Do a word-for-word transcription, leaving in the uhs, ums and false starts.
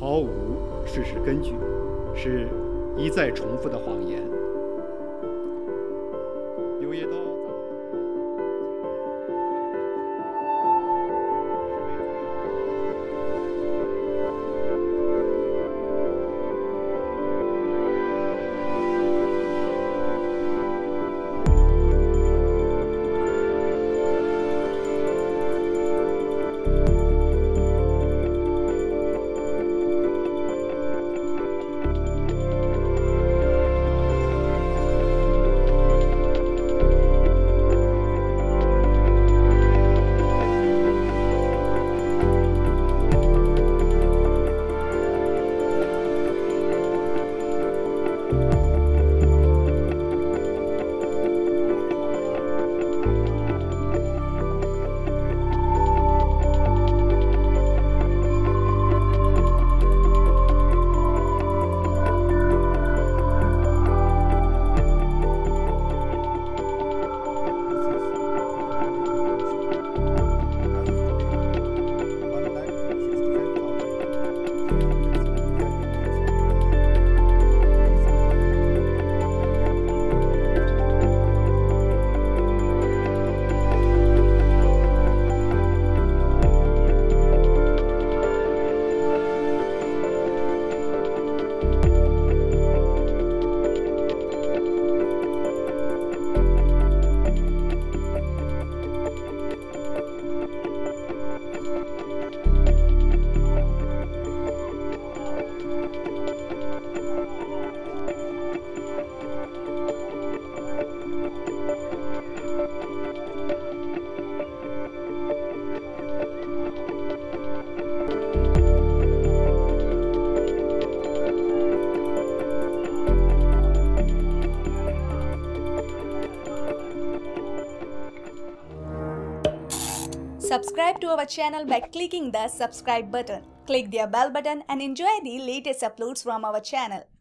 毫无事实根据，是一再重复的谎言。刘叶刀。 Subscribe to our channel by clicking the subscribe button. Click the bell button and enjoy the latest uploads from our channel.